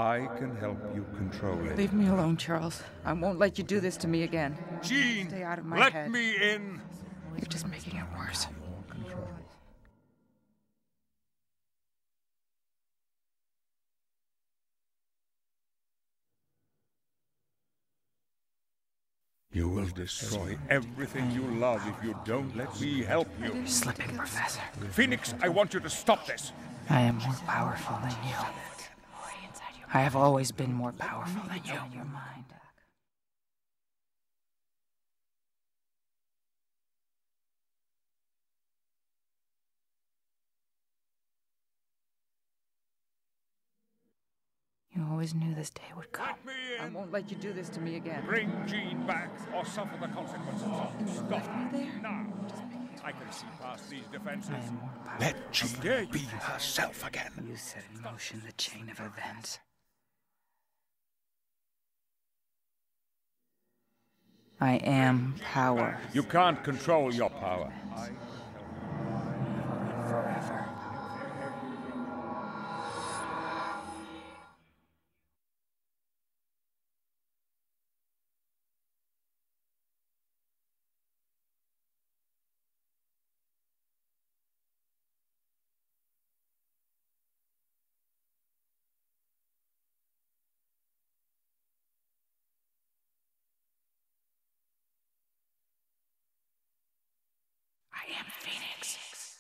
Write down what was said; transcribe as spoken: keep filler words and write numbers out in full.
I can help you control it. Leave me alone, Charles. I won't let you do this to me again. Jean, Stay out of my let head. me in! You're just making it worse. Control. You will destroy everything you love if you don't let me help you. You're slipping, Professor. Phoenix, I want you to stop this. I am more powerful than you. I have always been more powerful than you. You always knew this day would come. Let me I in! won't let you do this to me again. Bring Jean back or suffer the consequences. Stop left me there? now. I can see past these defenses. I am more powerful. Let Jean be herself again. You set in motion the chain of events. I am power. You can't control your power. Forever. I am Phoenix.